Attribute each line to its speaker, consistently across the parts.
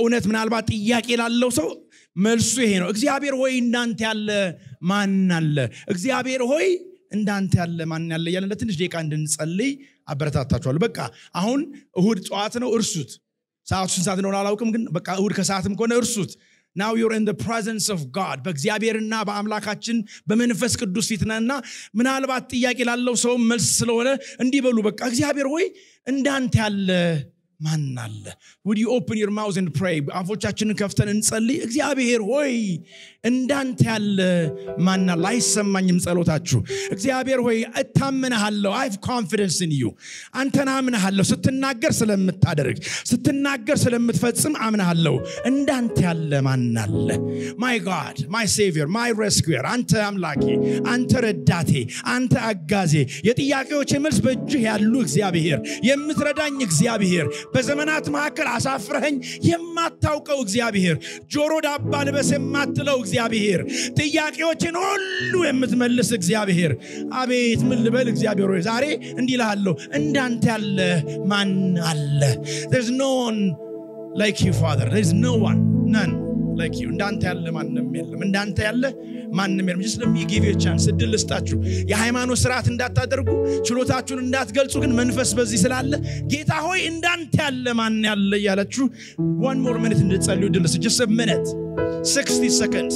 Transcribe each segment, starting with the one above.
Speaker 1: በእውነት ምናልባት ጥያቄ ላለው ሰው መልሱ ይሄ ነው እግዚአብሔር ሆይ እንዳንተ ያለ ማን አለ እግዚአብሔር ሆይ እንዳንተ ያለ ማን አለ ያለ ለትንሽ ደቂቃ እንድንጸልይ አበረታታችኋለሁ በቃ አሁን እሁድ ጧት ነው እርሱት ሰዓቱ ስንት ሰዓት ነው አላውቅም ግን በቃ እሁድ ከሰዓትም ከሆነ እርሱት now you're in the presence of God በእግዚአብሔርና በአምላካችን በመንፈስ ቅዱስ ፊትነና ምናልባት ጥያቄ ላለው ሰው መልስ ስለሆነ እንዲበሉ በቃ እግዚአብሔር ሆይ እንዳንተ ያለ ማን አለ would you open your mouth and pray አፎቻችንን ከፍተን እንጸልይ እግዚአብሔር ሆይ እንዳንተ ያለ ማን አለ አይሰማኝም ጸሎታችሁ እግዚአብሔር ሆይ እታመናለሁ I have confidence in you አንተና አምናለሁ ስትናገር ስለምታደርግ ስትናገር ስለምትፈጽም አምናለሁ እንዳንተ ያለ ማን አለ my God my savior my rescuer አንተ አምላኬ አንተ ረዳቴ አንተ አጋዜ የጥያቄዎቼ መልስ በእጅህ ያሉ እግዚአብሔር የምትረዳኝ እግዚአብሔር በዘመናት መካከል አሳፍረኝ የማታውቀው እግዚአብሔር ጆሮ ዳባ ልበስ የማትለው እግዚአብሔር ጥያቄዎችን ሁሉ የምትመልስ እግዚአብሔር አቤት ምን ልበል እግዚአብሔር ሆይ ዛሬ እንዲልሃለሁ እንዳንተ ያለ ማን አለ there's no one like you father there's no one none like you እንዳንተ ያለ ማንንም የለም እንዳንተ ያለ ማንንም የለም just let me give you a chance እድል ልስጣችሁ የሃይማኖት ስርዓት እንዳታደርጉ ችሎታችሁን እንዳትገልጹ ግን መንፈስ በዚህ ስላለ ጌታ ሆይ እንዳንተ ያለ ማን ያለ ያላችሁ one more minute እንድትጸልዩ እድል ልስጥ just a minute 60 seconds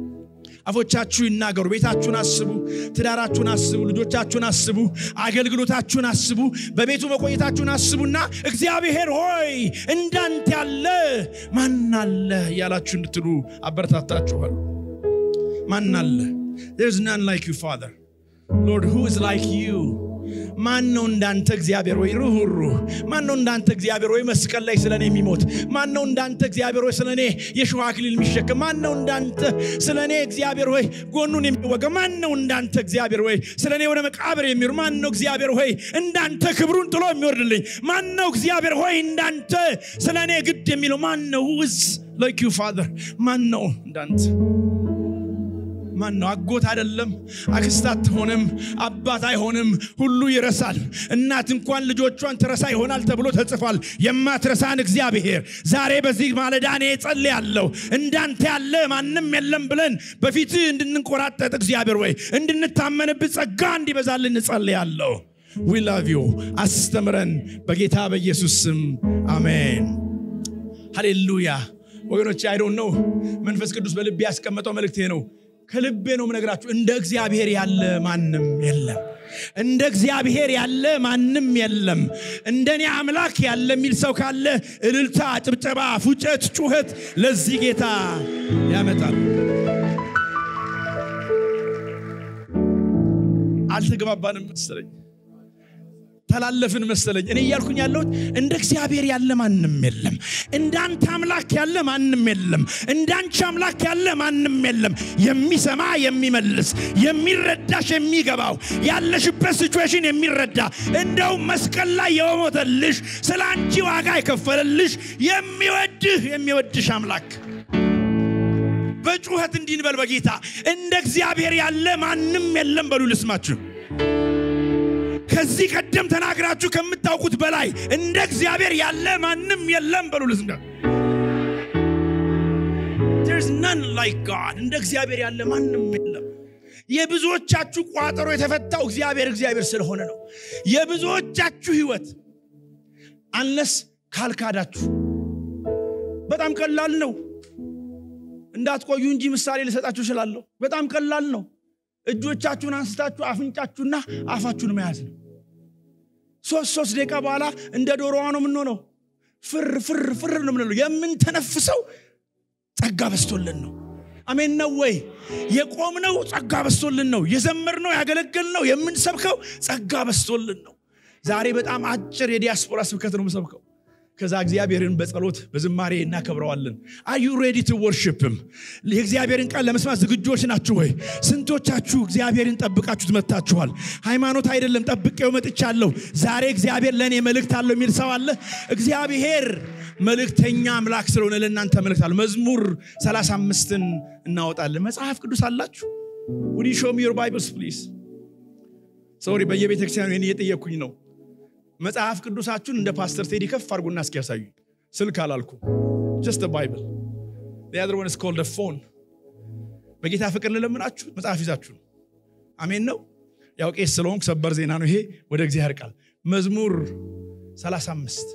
Speaker 1: አፎቻችሁ ይናገሩ ቤታችሁን አስቡ ትዳራችሁን አስቡ ልጆቻችሁን አስቡ አገልግሎታችሁን አስቡ በቤቱ መቆየታችሁን አስቡና እግዚአብሔር ሆይ እንዳንተ ያለ ማን አለ ያላችሁ እንድትሉ አበረታታችኋለሁ ማን አለ there's none like you father lord who is like you ማን ነው እንዳንተ እግዚአብሔር ሆይ ሩህሩ ማን ነው እንዳንተ እግዚአብሔር ሆይ መስቀል ላይ ስለኔ የሚሞት ማን ነው እንዳንተ እግዚአብሔር ሆይ ስለኔ የሾህ አክሊል የሚሸከም ማን ነው እንዳንተ ስለኔ እግዚአብሔር ሆይ ጎኑን የሚወጋ ማን ነው እንዳንተ እግዚአብሔር ሆይ ስለኔ ወደ መቃብር የሚወር ማን ነው እግዚአብሔር ሆይ እንዳንተ ክብሩን ጥሎ የሚወርድልኝ ማን ነው እግዚአብሔር ሆይ እንዳንተ ስለኔ ግድ የሚለው ማን ነው who is like you father ማን ነው እንዳንተ ማን ነው አጎት አይደለም አክስታት ሆነም አባት አይሆንም ሁሉ ይረሳል እናት እንኳን ልጆቿን ትረሳ ይሆናል ተብሎ ተጽፏል የማትረሳን እግዚአብሔር ዛሬ በዚህ ማለዳ እኔ ጸልያለሁ እንዳንተ ያለ ማንንም የለም ብለን በፊት እንድንቆራጠጥ እግዚአብሔር ወይ እንድንታመንብህ ጸጋ እንዲበዛልን ጸልያለሁ we love you አስተምረን በጌታ በኢየሱስ ስም አሜን ሃሌሉያ ወገኖች I don't know መንፈስ ቅዱስ በልቤ ያስቀመጠው መልእክቴ ነው ከልቤ ነው ምነግራችሁ እንደ እግዚአብሔር ያለ ማንንም የለም እንደ እግዚአብሔር ያለ ማንንም የለም እንደኔ አምላክ ያለ ሚል ሰው ካለ እልልታ ጭብጨባ ፉጨት ጩኸት ለዚህ ጌታ ያመጣል አልተገባባንም መሰለኝ ተላለፍን መሰለኝ እኔ ያልኩኝ ያለሁት እንደ እግዚአብሔር ያለ ማንንም የለም እንዳንተ አምላክ ያለ ማንንም የለም እንዳንቺ አምላክ ያለ ማንንም የለም የሚሰማ የሚመልስ የሚረዳሽ የሚገባው ያለሽበት ሲቹዌሽን የሚረዳ እንደው መስቀል ላይ የሞተልሽ ስላንቺ ዋጋ የከፈለልሽ የሚወድሽ አምላክ በጩኸት እንዲንበል በጌታ እንደ እግዚአብሔር ያለ ማንንም የለም በሉ ልስማችሁ ከዚህ ቀደም ተናግራችሁ ከምታውቁት በላይ እንደ እግዚአብሔር ያለ ማንንም የለም በሉ ልስማ there's none like God እንደ እግዚአብሔር ያለ ማንንም የለም የብዙዎቻችሁ ቋጠሮ የተፈታው እግዚአብሔር ስለሆነ ነው የብዙዎቻችሁ ህይወት አንለስ ካልካዳችሁ በጣም ቀላል ነው እንዳትቆዩ እንጂ ምሳሌ ልሰጣችሁ እችላለሁ በጣም ቀላል ነው እጆቻችሁን አንስታችሁ አፍንጫችሁና አፋችሁን መያዝ ነው ሶስት ደቂቃ በኋላ እንደ ዶሮዋ ነው ምንሆነው ፍር ነው ምንለው የምንተነፍሰው ጸጋ በስቶልን ነው አሜን ነው ወይ የቆምነው ጸጋ በስቶልን ነው የዘመርነው ያገለገልነው የምንሰብከው ጸጋ በስቶልን ነው ዛሬ በጣም አጭር የዲያስፖራ ስብከት ነው የምሰብከው ከዛ እግዚአብሔርን በጸሎት በዝማሬ እናከብረዋለን are you ready to worship him የእግዚአብሔርን ቃል ለመስማት ዝግጁዎች ናችሁ ወይ ስንቶቻችሁ እግዚአብሔርን ጠብቃችሁ መጣችኋል ሃይማኖት አይደለም ጠብቄው መጥቻለሁ ዛሬ እግዚአብሔር ለኔ መልእክት አለው የሚል ሰው አለ እግዚአብሔር መልእክተኛ አምላክ ስለሆነ ለእናንተ መልእክት አለው መዝሙር 35ን እናወጣለን መጽሐፍ ቅዱስ አላችሁ would you show me your bibles please sorry በየቤተክርስቲያኑ እኔ እየጠየቅኩኝ ነው መጽሐፍ ቅዱሳችሁን እንደ ፓስተር ቴዲ ከፍ አድርጉና እስኪያሳዩ ስልክ አላልኩ just the Bible. The other one is called a phone. በጌታ ፍቅር ለለምናችሁ መጽሐፍ ይዛችሁ ነው። አሜን ነው። ያው ቄስ ስለሆንኩ ሰበር ዜና ነው ይሄ። ወደ እግዚአብሔር ቃል መዝሙር 35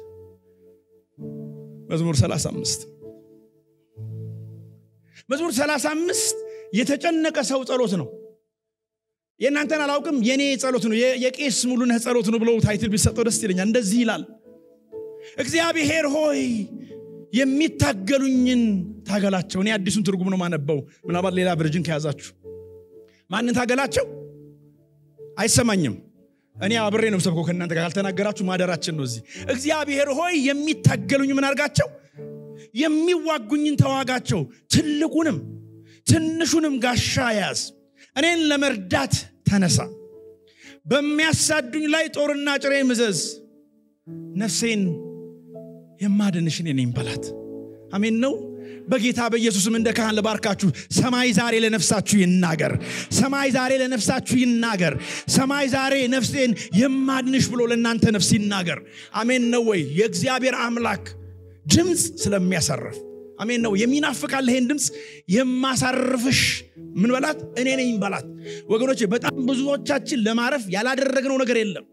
Speaker 1: መዝሙር 35 የተጨነቀ ሰው ጸሎት ነው። የእናንተን አላውቅም የኔ ጸሎት ነው የቄስ ሙሉነህ ጸሎት ነው ብለው ታይትል ቢሰጠው ደስ ይለኛል። እንደዚህ ይላል እግዚአብሔር ሆይ የሚታገሉኝን ታገላቸው። እኔ አዲሱን ትርጉም ነው ማነበው ምናልባት ሌላ ቨርዥን ከያዛችሁ ማንን ታገላቸው አይሰማኝም። እኔ አብሬ ነው ሰብኮ ከእናንተ ጋር ካልተናገራችሁ ማደራችን ነው እዚህ። እግዚአብሔር ሆይ የሚታገሉኝ ምን አርጋቸው የሚዋጉኝን ተዋጋቸው። ትልቁንም ትንሹንም ጋሻ ያዝ እኔን ለመርዳት ተነሳ። በሚያሳዱኝ ላይ ጦርና ጭሬ ምዘዝ ነፍሴን የማድንሽ እኔ ነኝ በላት። አሜን ነው። በጌታ በኢየሱስም እንደ ካህን ለባርካችሁ ሰማይ ዛሬ ለነፍሳችሁ ይናገር። ሰማይ ዛሬ ለነፍሳችሁ ይናገር። ሰማይ ዛሬ ነፍሴን የማድንሽ ብሎ ለእናንተ ነፍስ ይናገር። አሜን ነው ወይ? የእግዚአብሔር አምላክ ድምጽ ስለሚያሳርፍ አሜን ነው። የሚናፍቃል ይሄን ድምጽ የማሳርፍሽ ምን በላት እኔ ነኝ በላት። ወገኖቼ በጣም ብዙዎቻችን ለማረፍ ያላደረግነው ነገር የለም።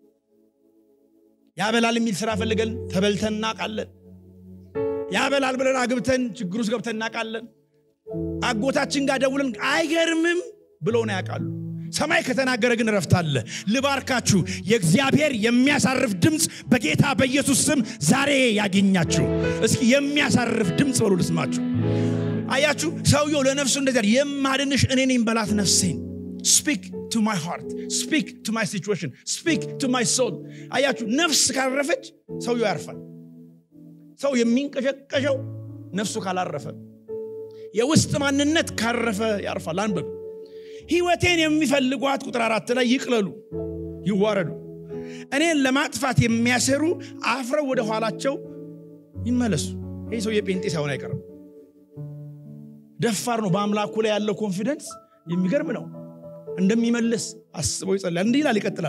Speaker 1: ያበላል የሚል ስራ ፈልገን ተበልተን እናቃለን። ያበላል ብለን አግብተን ችግር ውስጥ ገብተን እናቃለን። አጎታችን ጋር ደውለን አይገርምም ብለው ነው ያቃሉ። ሰማይ ከተናገረ ግን ረፍት አለ። ልባርካችሁ የእግዚአብሔር የሚያሳርፍ ድምጽ በጌታ በኢየሱስ ስም ዛሬ ያገኛችሁ። እስኪ የሚያሳርፍ ድምጽ በሉ ልስማችሁ። አያችሁ ሰውየው ለነፍሱ እንደዚህ የማድንሽ እኔ ነኝ በላት ነፍሴን። Speak to my heart, speak to my situation, speak to my soul. አያችሁ ነፍስ ካረፈች ሰውየው ያርፋል። ሰው የሚንቀሸቀሸው ነፍሱ ካላረፈ የውስጥ ማንነት ካረፈ ያርፋል። አንብብ ሕይወቴን የሚፈልጓት ቁጥር 4 ላይ ይቅለሉ ይዋረዱ እኔን ለማጥፋት የሚያሰሩ አፍረው ወደ ኋላቸው ይመለሱ። ይሄ ሰው የጴንጤ ሳይሆን አይቀርም። ደፋር ነው። በአምላኩ ላይ ያለው ኮንፊደንስ የሚገርም ነው። እንደሚመለስ አስበው ይጸልያል። እንዲህ ይላል ይቀጥላል።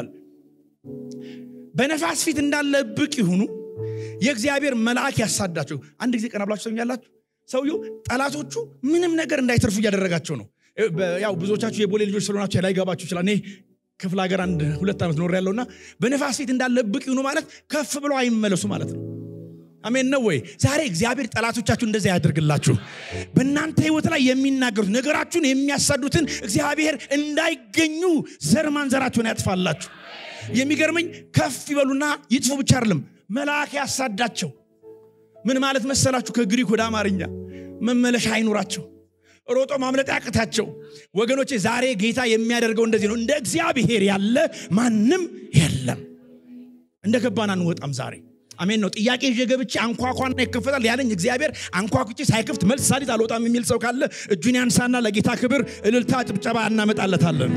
Speaker 1: በነፋስ ፊት እንዳለ ብቅ ይሁኑ የእግዚአብሔር መልአክ ያሳዳቸው። አንድ ጊዜ ቀና ብላችሁ ሰምኛላችሁ። ሰውየው ጠላቶቹ ምንም ነገር እንዳይተርፉ ያደረጋቸው ነው። ያው ብዙዎቻችሁ የቦሌ ልጆች ስለሆናችሁ ላይገባችሁ ይችላል። እኔ ክፍለ ሀገር 1-2 ዓመት ኖር ያለውና በነፋስ ፊት እንዳለ ብቅ ይሁኑ ማለት ከፍ ብለው አይመለሱ ማለት ነው። አሜን ነው ወይ? ዛሬ እግዚአብሔር ጠላቶቻችሁ እንደዛ ያደርግላችሁ። በእናንተ ህይወት ላይ የሚናገሩት ነገራችሁን የሚያሳዱትን እግዚአብሔር እንዳይገኙ ዘር ማንዘራችሁን ያጥፋላችሁ። የሚገርመኝ ከፍ ይበሉና ይጥፉ ብቻ አይደለም መልአክ ያሳዳቸው። ምን ማለት መሰላችሁ? ከግሪክ ወደ አማርኛ መመለሻ አይኖራቸው፣ ሮጦ ማምለጥ ያቅታቸው። ወገኖቼ ዛሬ ጌታ የሚያደርገው እንደዚህ ነው። እንደ እግዚአብሔር ያለ ማንም የለም። እንደ ገባን አንወጣም ዛሬ። አሜን ነው። ጥያቄ ይዤ አንኳኳና ይከፈታል ያለኝ እግዚአብሔር አንኳኩቼ ሳይከፍት መልስ ሳሊት አልወጣም የሚል ሰው ካለ እጁን ያንሳና ለጌታ ክብር እልልታ ጭብጨባ እናመጣለታለን።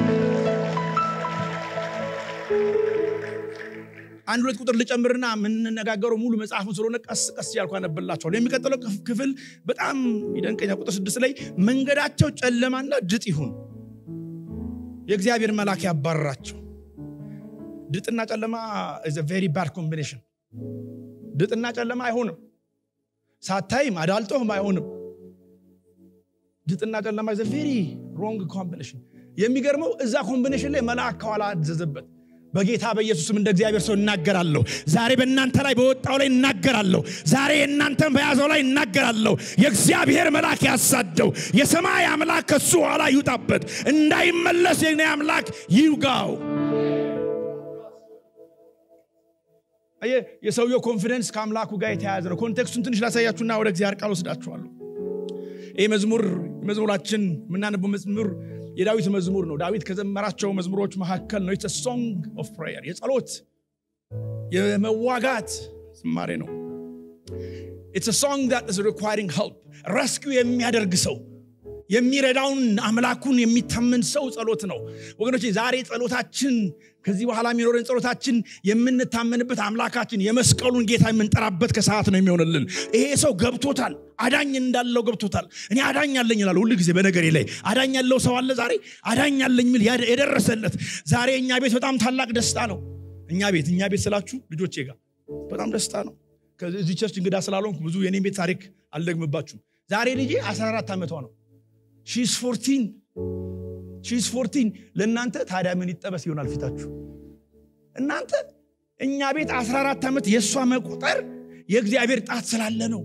Speaker 1: አንድ ሁለት ቁጥር ልጨምርና ምን እንነጋገረው ሙሉ መጽሐፉን ስለሆነ ቀስ ያልኩ አነብላችኋለሁ። የሚቀጥለው ክፍል በጣም ይደንቀኛ። ቁጥር 6 ላይ መንገዳቸው ጨለማና ድጥ ይሁን የእግዚአብሔር መልአክ ያባርራቸው። ድጥና ጨለማ is a very bad combination. ድጥና ጨለማ አይሆንም። ሳታይም አዳልጦም አይሆንም። ድጥና ጨለማ is a very wrong combination. የሚገርመው እዛ ኮምቢኔሽን ላይ መልአክ ከኋላ አዘዘበት። በጌታ በኢየሱስም እንደ እግዚአብሔር ሰው እናገራለሁ። ዛሬ በእናንተ ላይ በወጣው ላይ እናገራለሁ። ዛሬ እናንተን በያዘው ላይ እናገራለሁ። የእግዚአብሔር መልአክ ያሳደው የሰማይ አምላክ ከሱ ኋላ ይውጣበት፣ እንዳይመለስ የኔ አምላክ ይውጋው። የሰውየው ኮንፊደንስ ከአምላኩ ጋር የተያያዘ ነው። ኮንቴክስቱን ትንሽ ላሳያችሁና ወደ እግዚአብሔር ቃል ወስዳችኋለሁ። ይሄ መዝሙራችን ምናነበው መዝሙር የዳዊት መዝሙር ነው። ዳዊት ከዘመራቸው መዝሙሮች መካከል ነው። it's a song of prayer፣ የጸሎት የመዋጋት ዝማሬ ነው። it's a song that is requiring help፣ rescue የሚያደርግ ሰው የሚረዳውን አምላኩን የሚታመን ሰው ጸሎት ነው። ወገኖቼ ዛሬ ጸሎታችን ከዚህ በኋላ የሚኖረን ጸሎታችን የምንታመንበት አምላካችን የመስቀሉን ጌታ የምንጠራበት ከሰዓት ነው የሚሆንልን። ይሄ ሰው ገብቶታል፣ አዳኝ እንዳለው ገብቶታል። እኔ አዳኝ አለኝ ይላል ሁሉ ጊዜ በነገሬ ላይ። አዳኝ ያለው ሰው አለ ዛሬ? አዳኝ አለኝ የሚል የደረሰለት ዛሬ እኛ ቤት በጣም ታላቅ ደስታ ነው። እኛ ቤት ስላችሁ ልጆቼ ጋር በጣም ደስታ ነው። ከዚህ ቸርች እንግዳ ስላልሆንኩ ብዙ የኔ ቤት ታሪክ አልደግምባችሁም ዛሬ ልጄ 14 ዓመቷ ነው she's 14 ለእናንተ ታዲያ ምን ይጠበስ ይሆናል ፊታችሁ እናንተ እኛ ቤት 14 ዓመት የሷ መቁጠር የእግዚአብሔር ጣት ስላለ ነው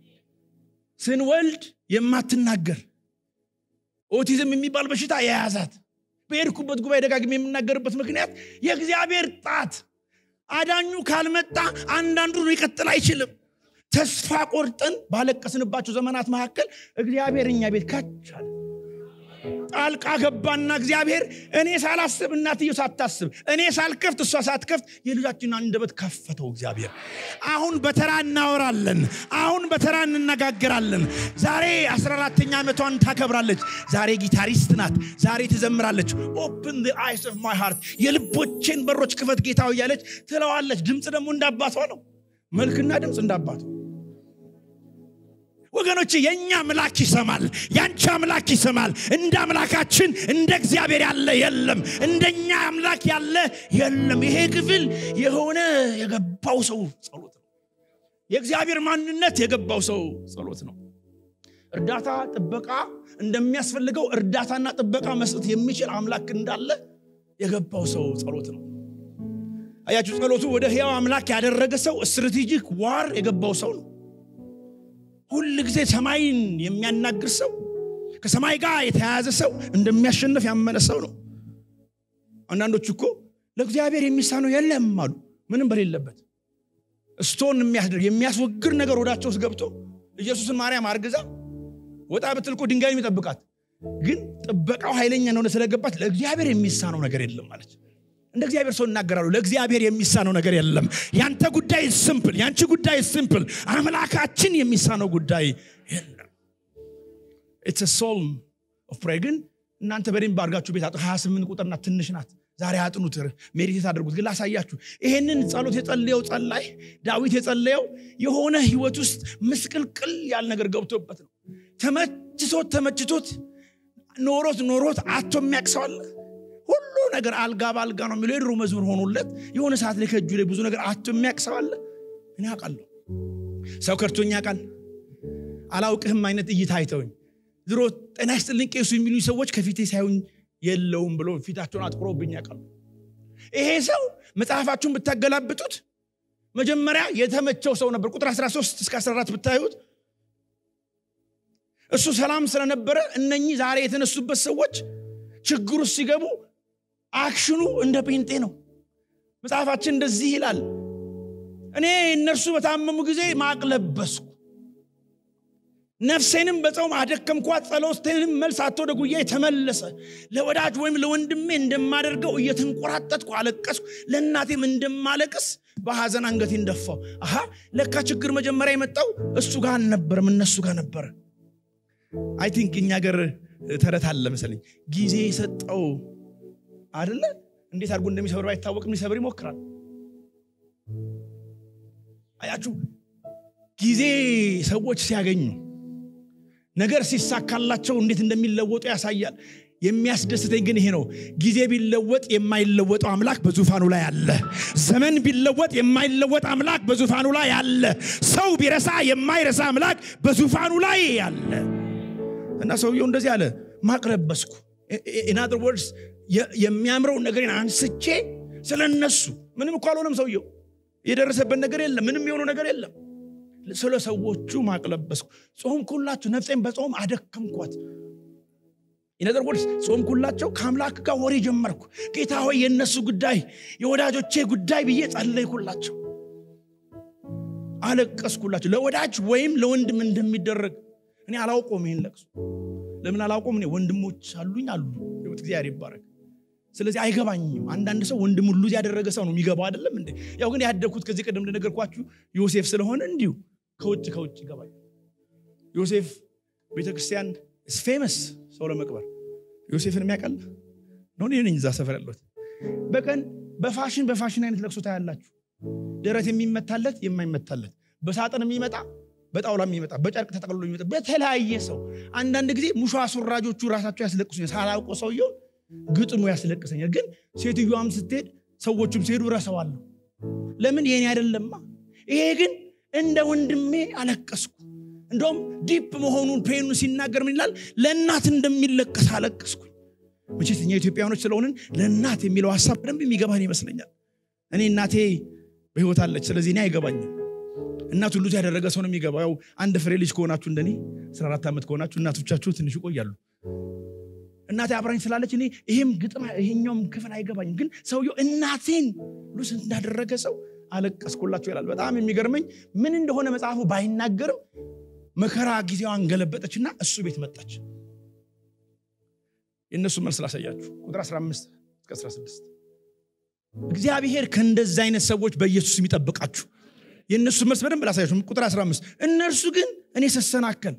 Speaker 1: ስንወልድ የማትናገር ኦቲዝም የሚባል በሽታ የያዛት በሄድኩበት ጉባኤ ደጋግሜ የምናገርበት ምክንያት የእግዚአብሔር ጣት አዳኙ ካልመጣ አንዳንዱ ሊቀጥል አይችልም ተስፋ ቆርጠን ባለቀስንባቸው ዘመናት መካከል እግዚአብሔር እኛ ቤት ካቻለ ጣልቃ ገባና እግዚአብሔር እኔ ሳላስብ እናትየው ሳታስብ እኔ ሳልከፍት እሷ ሳትከፍት የልጃችንን አንደበት ከፈተው እግዚአብሔር አሁን በተራ እናወራለን አሁን በተራ እንነጋገራለን ዛሬ 14ኛ ዓመቷን ታከብራለች ዛሬ ጊታሪስት ናት ዛሬ ትዘምራለች open the eyes of my heart የልቦቼን በሮች ክፈት ጌታው ያለች ትለዋለች ድምጽ ደግሞ እንዳባቷ ነው መልክና ድምጽ እንዳባቷ ወገኖች የኛ አምላክ ይሰማል ያንቺ አምላክ ይሰማል እንደ አምላካችን እንደ እግዚአብሔር ያለ የለም እንደኛ አምላክ ያለ የለም ይሄ ክፍል የሆነ የገባው ሰው ጸሎት ነው የእግዚአብሔር ማንነት የገባው ሰው ጸሎት ነው እርዳታ ጥበቃ እንደሚያስፈልገው እርዳታና ጥበቃ መስጠት የሚችል አምላክ እንዳለ የገባው ሰው ጸሎት ነው አያችሁ ጸሎቱ ወደ ሕያው አምላክ ያደረገ ሰው ስትራቴጂክ ዋር የገባው ሰው ነው ሁሉ ጊዜ ሰማይን የሚያናግር ሰው ከሰማይ ጋር የተያያዘ ሰው እንደሚያሸንፍ ያመነ ሰው ነው አንዳንዶች እኮ ለእግዚአብሔር የሚሳነው የለም አሉ ምንም በሌለበት ስቶን የሚያስወግር ነገር ወዳቸው ውስጥ ገብቶ ኢየሱስን ማርያም አርግዛ ወጣ በትልቆ ድንጋይ የሚጠብቃት ግን ጥበቃው ኃይለኛ ነው ስለገባት ለእግዚአብሔር የሚሳነው ነገር የለም ማለት እንደ እግዚአብሔር ሰው እናገራሉ ለእግዚአብሔር የሚሳነው ነገር የለም ያንተ ጉዳይ ሲምፕል ያንቺ ጉዳይ ሲምፕል አምላካችን የሚሳነው ጉዳይ የለም it's a psalm of prayer ግን እናንተ በደንብ አርጋችሁ ቤት 28 ቁጥርና ትንሽ ናት ዛሬ አጥኑት ሜዲቴት አድርጉት ግን ላሳያችሁ ይሄንን ጸሎት የጸለየው ጸላይ ዳዊት የጸለየው የሆነ ህይወት ውስጥ ምስቅልቅል ያለ ነገር ገብቶበት ነው ተመችቶት ኖሮት አቶ የሚያክሰዋል ሁሉ ነገር አልጋ ባልጋ ነው የሚለው የድሮ መዝሙር ሆኖለት የሆነ ሰዓት ላይ ከእጁ ላይ ብዙ ነገር አቶ የሚያክሰዋል እኔ አውቃለሁ ሰው ከርቶኛ ቃል አላውቅህም አይነት እይታ አይተውኝ ድሮ ጤና ይስጥልኝ ቄሱ የሚሉኝ ሰዎች ከፊቴ ሳይሆን የለውም ብሎ ፊታቸውን አጥቁሮብኝ ያውቃሉ ይሄ ሰው መጽሐፋችሁን ብታገላብጡት መጀመሪያ የተመቸው ሰው ነበር ቁጥር 13 እስከ 14 ብታዩት እሱ ሰላም ስለነበረ እነኚህ ዛሬ የተነሱበት ሰዎች ችግሩ ሲገቡ አክሽኑ እንደ ጴንጤ ነው መጽሐፋችን እንደዚህ ይላል እኔ እነርሱ በታመሙ ጊዜ ማቅለበስኩ ነፍሴንም በጾም አደከምኳት ጸሎቴንም መልስ አጥቶ ጉያዬ ተመለሰ ለወዳጅ ወይም ለወንድሜ እንደማደርገው እየተንቆራጠጥኩ አለቀስኩ ለእናቴም እንደማለቅስ በሐዘን አንገቴን ደፋው አሃ ለካ ችግር መጀመሪያ የመጣው እሱ ጋር አልነበረም እነሱ ጋር ነበር አይ ቲንክ እኛ ጋር ተረት አለ መሰለኝ ጊዜ ሰጠው አይደለ እንዴት አድርጎ እንደሚሰብር ባይታወቅም ሊሰብር ይሞክራል አያችሁ ጊዜ ሰዎች ሲያገኙ ነገር ሲሳካላቸው እንዴት እንደሚለወጡ ያሳያል የሚያስደስተኝ ግን ይሄ ነው ጊዜ ቢለወጥ የማይለወጠው አምላክ በዙፋኑ ላይ አለ ዘመን ቢለወጥ የማይለወጥ አምላክ በዙፋኑ ላይ አለ ሰው ቢረሳ የማይረሳ አምላክ በዙፋኑ ላይ አለ እና ሰውየው እንደዚህ አለ ማቅረበስኩ in other words የሚያምረው ነገርን አንስቼ ስለነሱ ምንም እኮ አልሆነም ሰውየው የደረሰበት ነገር የለም ምንም የሆነ ነገር የለም ስለ ሰዎቹ ማቅለበስኩ ጾምኩላችሁ ነፍሴን በጾም አደከምኳት in other words ጾምኩላቸው ከአምላክ ጋር ወሬ ጀመርኩ ጌታ ሆይ የነሱ ጉዳይ የወዳጆቼ ጉዳይ ብዬ ጸለይኩላቸው አለቀስኩላቸው ለወዳጅ ወይም ለወንድም እንደሚደረግ እኔ አላውቀውም ይሄን ለቅሶ ለምን አላውቀውም እኔ ወንድሞች አሉኝ አሉ ይወት እግዚአብሔር ይባረክ ስለዚህ አይገባኝም አንዳንድ ሰው ወንድም ሁሉ ያደረገ ሰው ነው የሚገባው አይደለም እንዴ ያው ግን ያደኩት ከዚህ ቀደም እንደነገርኳችሁ ዮሴፍ ስለሆነ እንዲሁ ከውጭ ይገባኝ ዮሴፍ ቤተክርስቲያን is famous ሰው ለመቅበር ዮሴፍን የሚያቀል ነው ነኝ እዛ ሰፈር ያለሁት በቀን በፋሽን አይነት ለቅሶ ታያላችሁ ደረት የሚመታለት የማይመታለት በሳጥን የሚመጣ በጣውላ የሚመጣ በጨርቅ ተጠቅልሎ የሚመጣ በተለያየ ሰው አንዳንድ ጊዜ ሙሾ አስወራጆቹ ራሳቸው ያስለቅሱኛል ሳላውቀው ሰውየው ግጥሙ ያስለቅሰኛል ግን ሴትዮዋም ስትሄድ ሰዎችም ሲሄዱ ረሰዋለሁ ለምን የኔ አይደለማ ይሄ ግን እንደ ወንድሜ አለቀስኩ እንደውም ዲፕ መሆኑን ፔኑን ሲናገር ምን ይላል ለእናት እንደሚለቀስ አለቀስኩ መቼትኛ ኢትዮጵያኖች ስለሆነን ለእናት የሚለው ሐሳብ በደንብ የሚገባን ይመስለኛል እኔ እናቴ በህይወት አለች ስለዚህ እኔ አይገባኝም እናቱ ሁሉ ያደረገ ሰው ነው የሚገባው ያው አንድ ፍሬ ልጅ ከሆናችሁ እንደኔ 14 ዓመት ከሆናችሁ እናቶቻችሁ ትንሽ ይቆያሉ እናቴ አብራኝ ስላለች እኔ ይሄም ግጥም ይሄኛውም ክፍል አይገባኝም ግን ሰውየው እናቴን ሉስ እንዳደረገ ሰው አለቀስኩላችሁ ይላል በጣም የሚገርመኝ ምን እንደሆነ መጽሐፉ ባይናገርም መከራ ጊዜዋን ገለበጠችና እሱ ቤት መጣች የነሱ መልስ ላሳያችሁ ቁጥር 15 እስከ 16 እግዚአብሔር ከእንደዛ አይነት ሰዎች በኢየሱስ የሚጠብቃችሁ የነሱ መልስ በደንብ ላሳያችሁ ቁጥር 15 እነርሱ ግን እኔ ሰሰናከል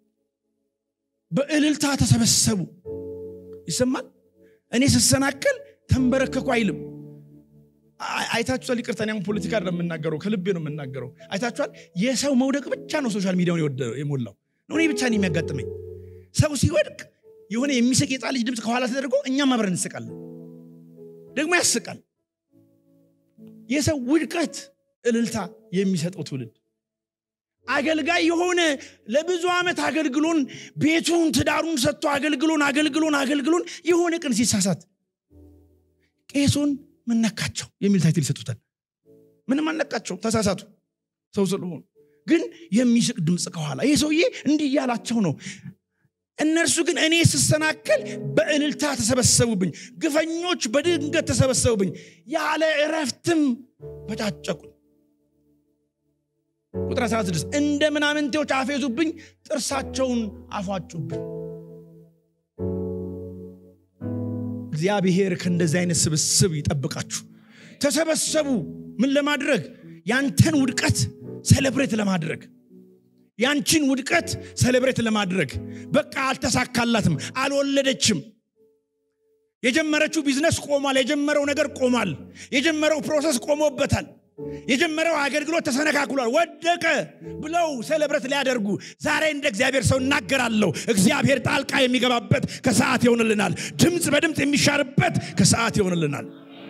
Speaker 1: በእልልታ ተሰበሰቡ ይሰማል እኔ ሰሰናከል ተንበረከኩ አይልም አይታችኋል ይቅርታ ነው ፖለቲካ አይደለም የምናገረው ከልቤ ነው የምናገረው አይታችኋል የሰው መውደቅ ብቻ ነው ሶሻል ሚዲያውን የሞላው ነው እኔ ብቻ ነው የሚያጋጥመኝ ሰው ሲወድቅ የሆነ የሚስቅ የጻል ልጅ ድምጽ ከኋላ ተደርጎ እኛም አብረን እንስቃለን ደግሞ ያስቃል የሰው ውድቀት እልልታ የሚሰጠው ትውልድ አገልጋይ የሆነ ለብዙ ዓመት አገልግሎን ቤቱን ትዳሩን ሰጥቶ አገልግሎን የሆነ ቀን ሲሳሳት ቄሱን ምንነካቸው የሚል ታይትል ይሰጡታል ምንም አንነካቸው ተሳሳቱ ሰው ስለሆነ ግን የሚስቅ ድምጽ ከኋላ ይሄ ሰውዬ እንዲህ ያላቸው ነው እነርሱ ግን እኔ ስሰናከል በእልልታ ተሰበሰቡብኝ ግፈኞች በድንገት ተሰበሰቡብኝ ያለ እረፍትም በጫጨቁ ቁጥር 16 እንደ ምናምንቴዎች አፌዙብኝ ጥርሳቸውን አፋጩብኝ እግዚአብሔር ከእንደዚህ አይነት ስብስብ ይጠብቃችሁ ተሰበሰቡ ምን ለማድረግ ያንተን ውድቀት ሴሌብሬት ለማድረግ ያንቺን ውድቀት ሴሌብሬት ለማድረግ በቃ አልተሳካላትም አልወለደችም የጀመረችው ቢዝነስ ቆሟል የጀመረው ነገር ቆሟል የጀመረው ፕሮሰስ ቆሞበታል የጀመረው አገልግሎት ተሰነካክሏል ወደቀ ብለው ሴሌብሬት ሊያደርጉ ዛሬ እንደ እግዚአብሔር ሰው እናገራለሁ እግዚአብሔር ጣልቃ የሚገባበት ከሰዓት ይሆንልናል ድምጽ በድምጽ የሚሻርበት ከሰዓት ይሆንልናል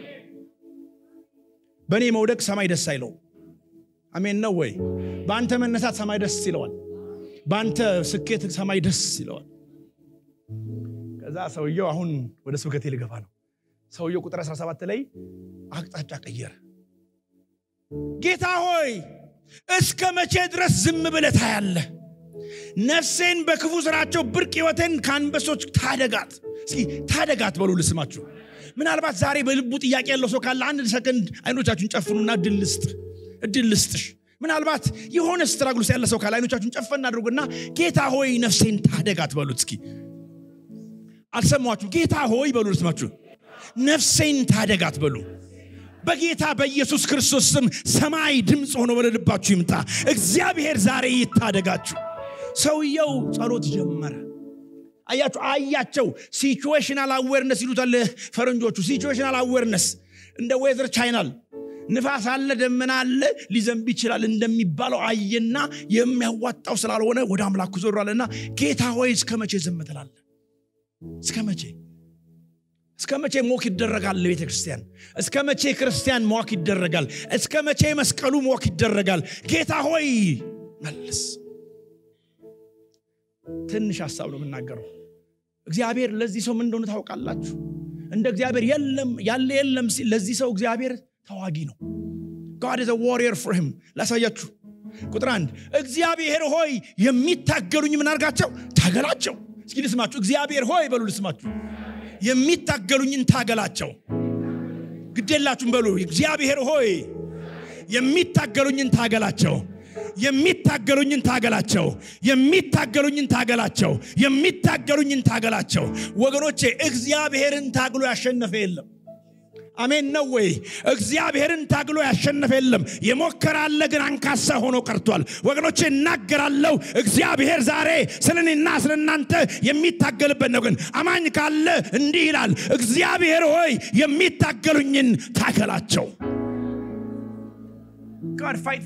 Speaker 1: በኔ መውደቅ ሰማይ ደስ አይለው አሜን ነው ወይ ባንተ መነሳት ሰማይ ደስ ይለዋል ባንተ ስኬት ሰማይ ደስ ይለዋል ከዛ ሰውየው አሁን ወደ ስብከቴ ሊገባ ነው ሰውየው ቁጥር 17 ላይ አቅጣጫ ቀየረ ጌታ ሆይ እስከ መቼ ድረስ ዝም ብለህ ታያለህ ነፍሴን በክፉ ስራቸው ብርቅ ህይወቴን ካንበሶች ታደጋት እስኪ ታደጋት በሉ ልስማችሁ ምናልባት ዛሬ በልቡ ጥያቄ ያለው ሰው ካለ አንድ ሰከንድ አይኖቻችሁን ጨፍኑና እድል ልስጥሽ ምናልባት የሆነ ስትራግል ያለ ሰው ካለ አይኖቻችሁን ጨፈና አድርጉና ጌታ ሆይ ነፍሴን ታደጋት በሉት እስኪ አልሰማችሁ ጌታ ሆይ በሉ ልስማችሁ ነፍሴን ታደጋት በሉ በጌታ በኢየሱስ ክርስቶስ ስም ሰማይ ድምጽ ሆኖ ወለልባችሁ ይምጣ እግዚአብሔር ዛሬ ይታደጋችሁ ሰውየው ጸሎት ጀመረ አያቸው ሲቹዌሽናል አዌርነስ ይሉታል ፈረንጆቹ ሲቹዌሽናል አዌርነስ እንደ ዌዘር ቻናል ንፋስ አለ ደመና አለ ሊዘንብ ይችላል እንደሚባለው አየና የሚያዋጣው ስላልሆነ ወደ አምላኩ ዞራለና ጌታ ሆይ እስከመቼ ዝም ትላለህ እስከመቼ ሞክ ይደረጋል ለቤተክርስቲያን እስከመቼ ክርስቲያን ሞክ ይደረጋል እስከመቼ መስቀሉ ሞክ ይደረጋል ጌታ ሆይ መልስ ትንሽ ሐሳብ ነው የምናገረው እግዚአብሔር ለዚህ ሰው ምን እንደሆነ ታውቃላችሁ እንደ እግዚአብሔር የለም ለዚህ ሰው እግዚአብሔር ተዋጊ ነው God is a warrior for him ላሳያችሁ ቁጥር 1 እግዚአብሔር ሆይ የሚታገሉኝ ምን አርጋቸው ታገላቸው እስኪ ልስማችሁ እግዚአብሔር ሆይ በሉ ልስማችሁ የሚታገሉኝን ታገላቸው ግዴላችሁም በሉ እግዚአብሔር ሆይ የሚታገሉኝን ታገላቸው ወገኖቼ እግዚአብሔርን ታግሎ ያሸነፈ የለም አሜን ነው ወይ እግዚአብሔርን ታግሎ ያሸነፈ የለም የሞከራለ ግን አንካሳ ሆኖ ቀርቷል ወገኖቼ እናገራለሁ እግዚአብሔር ዛሬ ስለኔና ስለናንተ የሚታገልበት ነው ግን አማኝ ካለ እንዲህ ይላል እግዚአብሔር ሆይ የሚታገሉኝን ታገላቸው God fight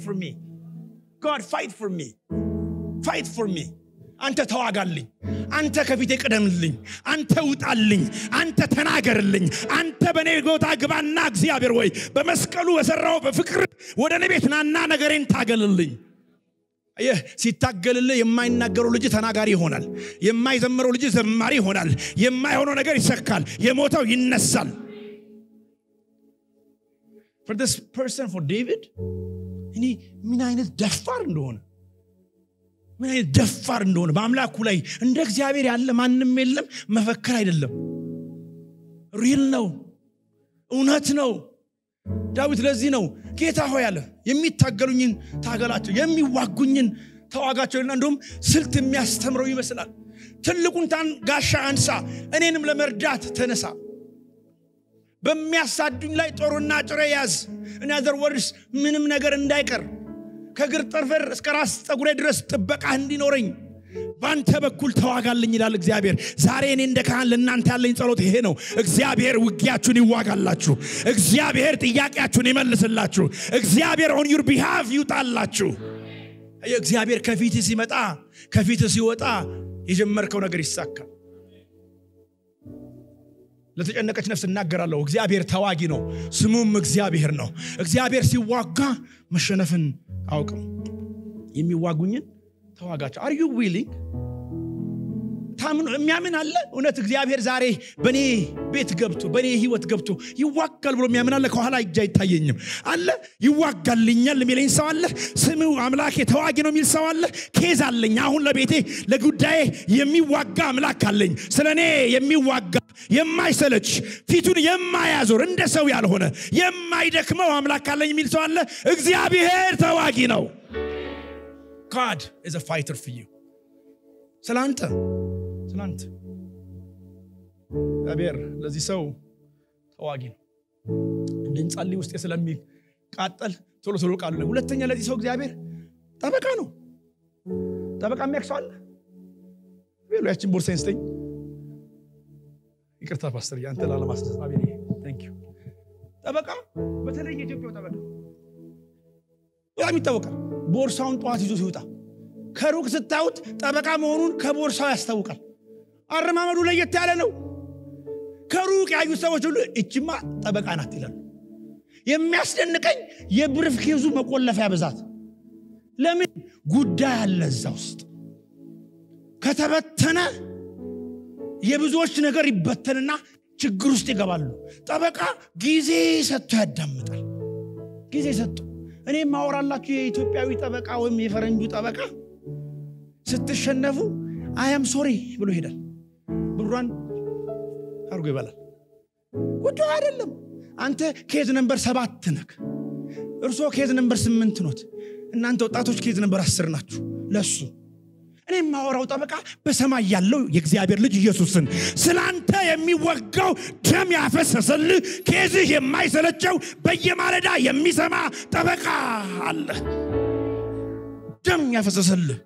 Speaker 1: for me አንተ ተዋጋልኝ አንተ ከፊቴ ቀደምልኝ አንተ ውጣልኝ አንተ ተናገርልኝ አንተ በኔ ጎታ ግባና እግዚአብሔር ሆይ በመስቀሉ ወሰራው በፍቅር ወደ ነቤትናና ነገሬን ታገልልኝ ሲታገልልህ የማይናገረው ልጅ ተናጋሪ ይሆናል የማይዘምረው ልጅ ዘማሪ ይሆናል የማይሆነው ነገር ይሰካል የሞተው ይነሳል for this person for David እኔ ምን አይነት ደፋር እንደሆነ በአምላኩ ላይ እንደ እግዚአብሔር ያለ ማንንም የለም መፈክር አይደለም ሪል ነው እውነት ነው ዳዊት ለዚህ ነው ጌታ ሆይ አለ የሚታገሉኝን ታገላቸው የሚዋጉኝን ተዋጋቸውና እንደውም ስልት የሚያስተምረው ይመስላል ትልቁን ጋሻ አንሳ እኔንም ለመርዳት ተነሳ በሚያሳዱኝ ላይ ጦርና ጭሬ ያዝ in other words ምንም ነገር እንዳይቀር ከግር ጠርፈር እስከ ራስ ጠጉሬ ድረስ ጥበቃ እንዲኖረኝ ባንተ በኩል ተዋጋልኝ ይላል እግዚአብሔር ዛሬ እኔ እንደካን ለእናንተ ያለኝ ጸሎት ይሄ ነው እግዚአብሔር ውጊያችሁን ይዋጋላችሁ እግዚአብሔር ጥያቄያችሁን ይመልስላችሁ እግዚአብሔር on your behalf ይውጣላችሁ እግዚአብሔር ከፊት ሲመጣ ከፊት ሲወጣ የጀመርከው ነገር ይሳካል ለተጨነቀች ነፍስ እናገራለሁ እግዚአብሔር ተዋጊ ነው ስሙም እግዚአብሔር ነው እግዚአብሔር ሲዋጋ መሸነፍን አውቀው የሚዋጉኝን ተዋጋቸው are you willing ታምኑ የሚያምን አለ እውነት እግዚአብሔር ዛሬ በኔ ቤት ገብቶ በኔ ህይወት ገብቶ ይዋጋል ብሎ የሚያምን አለ ከኋላ እጅ አይታየኝም አለ ይዋጋልኛል የሚለኝ ሰው አለ ስሙ አምላኬ ተዋጊ ነው የሚል ሰው አለ ኬዝ አለኝ አሁን ለቤቴ ለጉዳዬ የሚዋጋ አምላክ አለኝ ስለኔ የሚዋጋ የማይሰለች ፊቱን የማያዞር እንደ ሰው ያልሆነ የማይደክመው አምላክ አለኝ የሚል ሰው አለ እግዚአብሔር ተዋጊ ነው God is a fighter for you ስላንተ እግዚአብሔር ለዚህ ሰው ተዋጊ ነው እንድንጸልይ ውስጥ ስለሚቃጠል ቶሎ ቃሉ ነው ሁለተኛ ለዚህ ሰው እግዚአብሔር ጠበቃ ነው ጠበቃ የሚያክሰዋል ቤሎ ያችን ቦርሳዬን ስጠኝ ይቅርታ ፓስተር ያንተ ላለማስነሳት አቤኔ thank you ጠበቃ በተለይ የኢትዮጵያው ጠበቃ ያሚታወቃ ቦርሳውን ጧት ይዞ ሲወጣ ከሩቅ ስታውት ጠበቃ መሆኑን ከቦርሳው ያስታውቃል አረማመዱ ለየት ያለ ነው ከሩቅ ያዩ ሰዎች ሁሉ እቺማ ጠበቃ ናት ይላል የሚያስደንቀኝ የብርፍ ኬዙ መቆለፊያ ብዛት ለምን ጉዳይ አለ እዛ ውስጥ ከተበተነ የብዙዎች ነገር ይበተንና ችግር ውስጥ ይገባሉ ጠበቃ ጊዜ ሰጥቶ ያዳምጣል ጊዜ ሰጥቶ እኔ ማወራላችሁ የኢትዮጵያዊ ጠበቃ ወይም የፈረንጁ ጠበቃ ስትሸነፉ I am sorry ብሎ ሄዳል ብሩን አርጎ ይባላል ጉዳይ አይደለም አንተ ኬዝ ነምበር 7 ነክ እርሶ ኬዝ ነምበር 8 ኖት እናንተ ወጣቶች ኬዝ ነምበር 10 ናችሁ ለሱ እኔ ማወራው ጠበቃ በሰማይ ያለው የእግዚአብሔር ልጅ ኢየሱስን ስላንተ የሚወጋው ደም ያፈሰሰልህ ኬዝህ የማይሰለቸው በየማለዳ የሚሰማ ጠበቃ አለ ደም ያፈሰሰልህ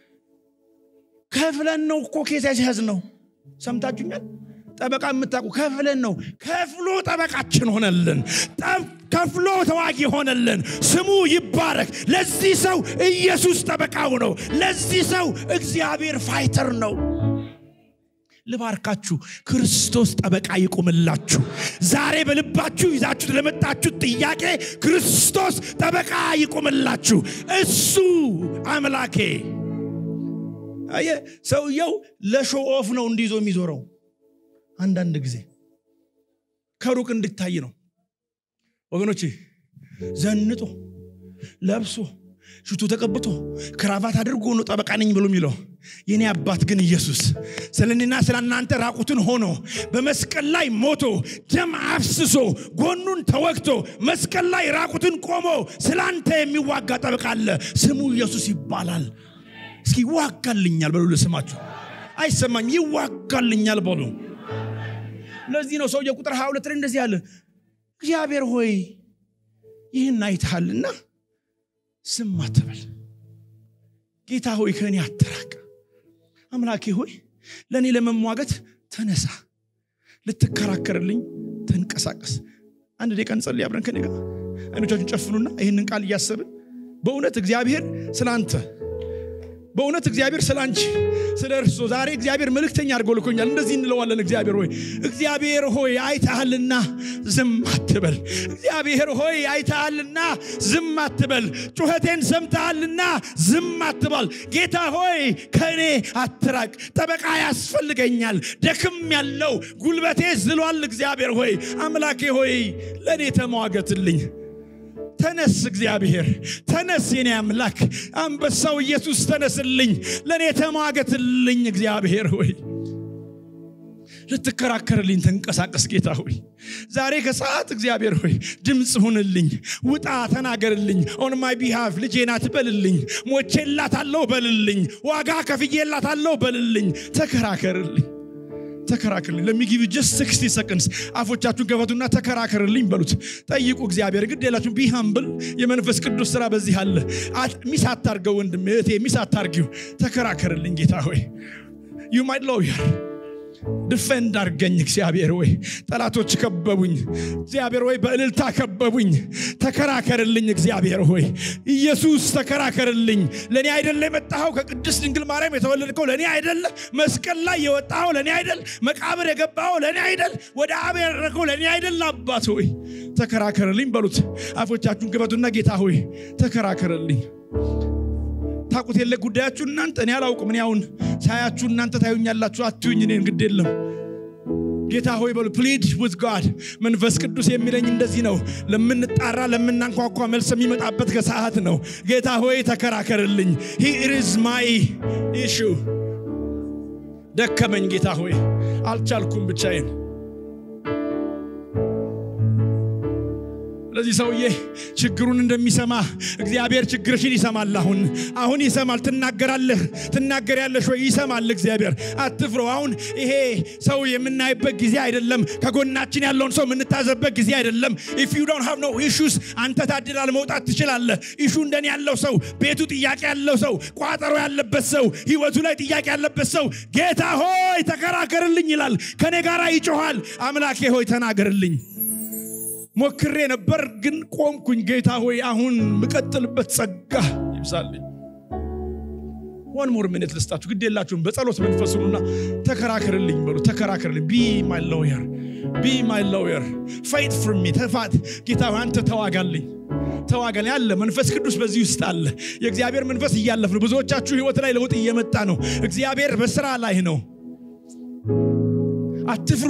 Speaker 1: ከፍለን ነው እኮ ኬዝ ያዝነው ሰምታችሁኛል ጠበቃ የምታውቁ ከፍለን ነው ከፍሎ ጠበቃችን ሆነልን ከፍሎ ተዋጊ ሆነልን ስሙ ይባረክ ለዚህ ሰው ኢየሱስ ጠበቃው ነው ለዚህ ሰው እግዚአብሔር ፋይተር ነው ልባርካችሁ ክርስቶስ ጠበቃ ይቆምላችሁ ዛሬ በልባችሁ ይዛችሁ ለመጣችሁ ጥያቄ ክርስቶስ ጠበቃ ይቆምላችሁ እሱ አምላኬ ሰውየው ለሾው ኦፍ ነው እንዲዞ የሚዞረው አንዳንድ ጊዜ ከሩቅ እንድታይ ነው ወገኖቼ ዘንጦ ለብሶ ሽቱ ተቀብቶ ክራቫት አድርጎ ነው ጠበቃ ነኝ ብሎ የሚለው የኔ አባት ግን ኢየሱስ ስለኔና ስለናንተ ራቁቱን ሆኖ በመስቀል ላይ ሞቶ ደም አፍስሶ ጎኑን ተወግቶ መስቀል ላይ ራቁቱን ቆሞ ስላንተ የሚዋጋ ጠበቃ አለ ስሙ ኢየሱስ ይባላል እስኪ ይዋጋልኛል በሉ ለስማችሁ አይሰማኝ ይዋጋልኛል በሉ ለዚህ ነው ሰውዬ ቁጥር 22 ላይ እንደዚህ ያለ እግዚአብሔር ሆይ ይህን አይተሃልና ስም አትበል ጌታ ሆይ ከኔ አትራቅ አምላኬ ሆይ ለኔ ለመሟገት ተነሳ ልትከራከርልኝ ተንቀሳቀስ አንድ ደቂቃ እንጸልይ አብረን ከኔ ጋር አይኖቻችሁን ጨፍኑና ይሄንን ቃል እያሰብን በእውነት እግዚአብሔር ስላንተ በእውነት እግዚአብሔር ስላንቺ ስለርሶ ዛሬ እግዚአብሔር መልእክተኛ አድርጎ ልኮኛል እንደዚህ እንለዋለን እግዚአብሔር ሆይ አይተሃልና ዝም አትበል እግዚአብሔር ሆይ አይተሃልና ዝም አትበል ጩኸቴን ሰምተሃልና ዝም አትበል ጌታ ሆይ ከኔ አትራቅ ጠበቃ ያስፈልገኛል ደክም ያለው ጉልበቴ ዝሏል እግዚአብሔር ሆይ አምላኬ ሆይ ለኔ ተሟገትልኝ ተነስ እግዚአብሔር ተነስ የኔ አምላክ አንበሳው ኢየሱስ ተነስልኝ ለኔ ተሟገትልኝ እግዚአብሔር ሆይ ልትከራከርልኝ ተንቀሳቀስ ጌታ ሆይ ዛሬ ከሰዓት እግዚአብሔር ሆይ ድምጽ ሁንልኝ ውጣ ተናገርልኝ on my behalf ልጄና ትበልልኝ ሞቼላታለሁ በልልኝ ዋጋ ከፍዬላታለሁ በልልኝ ተከራከርልኝ let me give you just 60 seconds አፎቻችሁን ከፈቱና ተከራከርልኝ በሉት ጠይቁ እግዚአብሔር ግድ የላችሁም be humble የመንፈስ ቅዱስ ሥራ በዚህ አለ ሚስ አታርገው ወንድም እህቴ ሚስ አታርጊው ተከራከርልኝ ጌታ ሆይ you might lawyer defend አርገኝ እግዚአብሔር ሆይ ጠላቶች ከበቡኝ እግዚአብሔር ሆይ በእልልታ ከበቡኝ ተከራከርልኝ እግዚአብሔር ሆይ ኢየሱስ ተከራከርልኝ ለኔ አይደለ የመጣው ከቅድስት ድንግል ማርያም የተወለድከው ለኔ አይደለ መስቀል ላይ የወጣው ለኔ አይደል መቃብር የገባው ለኔ አይደል ወደ አብ ያረከው ለኔ አይደል አባት ሆይ ተከራከርልኝ በሉት አፎቻችሁን ከፈቱና ጌታ ሆይ ተከራከርልኝ ታቁት የለ ጉዳያችሁ እናንተ እኔ አላውቅም እኔ አሁን ሳያችሁ እናንተ ታዩኛላችሁ አትዩኝ እኔን ግድ የለም ጌታ ሆይ በሉ plead with God መንፈስ ቅዱስ የሚለኝ እንደዚህ ነው ለምንጣራ ለምናንኳኳ መልስ የሚመጣበት ከሰዓት ነው ጌታ ሆይ ተከራከርልኝ he is my issue ደከመኝ ጌታ ሆይ አልቻልኩም ብቻዬን ለዚህ ሰውዬ ችግሩን እንደሚሰማ እግዚአብሔር ችግርሽን ይሰማል አሁን ይሰማል ትናገራለሽ ወይ ይሰማል እግዚአብሔር አትፍሩ አሁን ይሄ ሰው የምናይበት ጊዜ አይደለም ከጎናችን ያለውን ሰው ምንታዘበት ጊዜ አይደለም if you don't have no issues አንተ ታድላል መውጣት ትችላለህ ኢሹ እንደኔ ያለው ሰው ቤቱ ጥያቄ ያለው ሰው ቋጠሮ ያለበት ሰው ህይወቱ ላይ ጥያቄ ያለበት ሰው ጌታ ሆይ ተከራከርልኝ ይላል ከኔ ጋር ይጮሃል አምላኬ ሆይ ተናገርልኝ ሞክሬ ነበር ግን ቆምኩኝ ጌታ ሆይ አሁን መቀጠልበት ጸጋ ይብዛልኝ one more minute ልስጣችሁ ግድ የላችሁም በጸሎት መንፈሱና ተከራከርልኝ በሉ ተከራከርልኝ be my lawyer fight for me ተፋት ጌታ አንተ ተዋጋልኝ ያለ መንፈስ ቅዱስ በዚህ ውስጥ አለ የእግዚአብሔር መንፈስ ይያለፍ ነው ብዙዎቻችሁ ህይወት ላይ ለውጥ እየመጣ ነው እግዚአብሔር በስራ ላይ ነው አትፍሩ